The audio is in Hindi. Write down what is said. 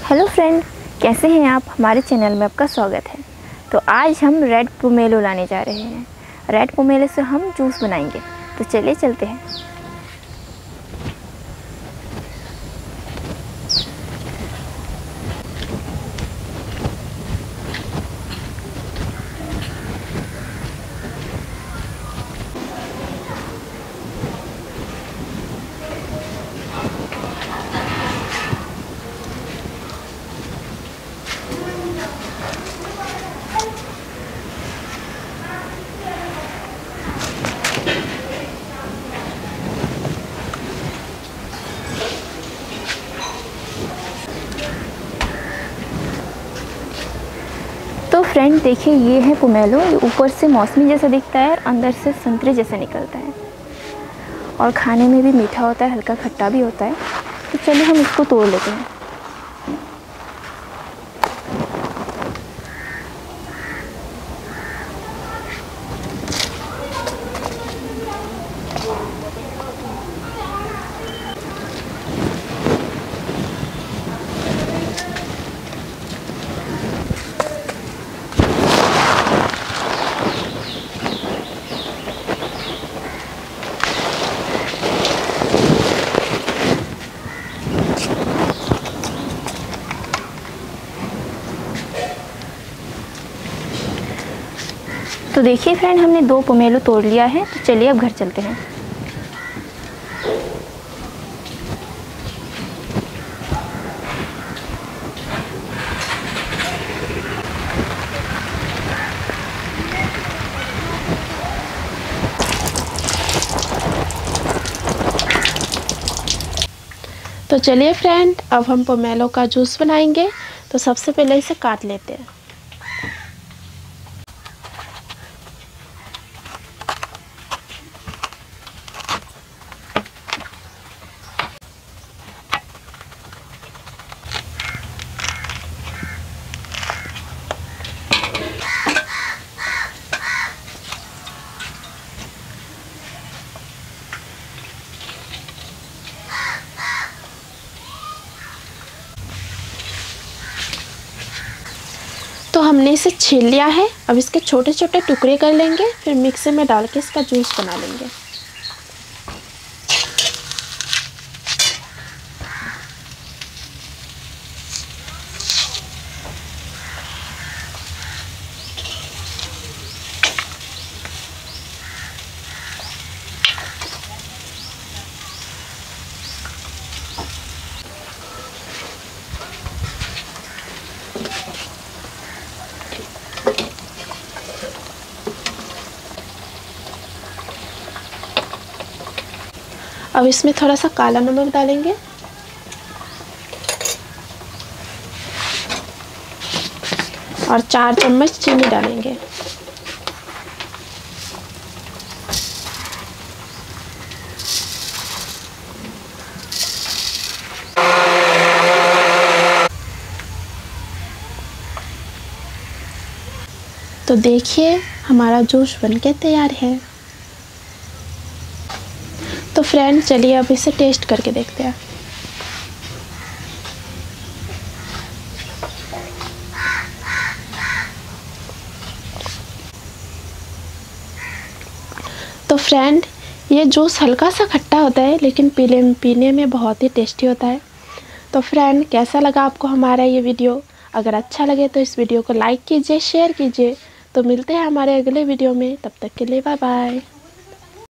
हेलो फ्रेंड, कैसे हैं आप। हमारे चैनल में आपका स्वागत है। तो आज हम रेड पोमेलो लाने जा रहे हैं। रेड पोमेलो से हम जूस बनाएंगे, तो चलिए चलते हैं। तो फ्रेंड देखिए, ये है पोमेलो। ये ऊपर से मौसमी जैसा दिखता है और अंदर से संतरे जैसा निकलता है और खाने में भी मीठा होता है, हल्का खट्टा भी होता है। तो चलिए हम इसको तोड़ लेते हैं। तो देखिए फ्रेंड, हमने 2 पोमेलो तोड़ लिया है। तो चलिए अब घर चलते हैं। तो चलिए फ्रेंड, अब हम पोमेलो का जूस बनाएंगे। तो सबसे पहले इसे काट लेते हैं। तो हमने इसे छील लिया है। अब इसके छोटे छोटे टुकड़े कर लेंगे, फिर मिक्सर में डाल के इसका जूस बना लेंगे। अब इसमें थोड़ा सा काला नमक डालेंगे और 4 चम्मच चीनी डालेंगे। तो देखिए, हमारा जूस बनके तैयार है। तो फ्रेंड चलिए अब इसे टेस्ट करके देखते हैं। तो फ्रेंड, ये जूस हल्का सा खट्टा होता है, लेकिन पीने में बहुत ही टेस्टी होता है। तो फ्रेंड, कैसा लगा आपको हमारा ये वीडियो? अगर अच्छा लगे तो इस वीडियो को लाइक कीजिए, शेयर कीजिए। तो मिलते हैं हमारे अगले वीडियो में। तब तक के लिए बाय बाय।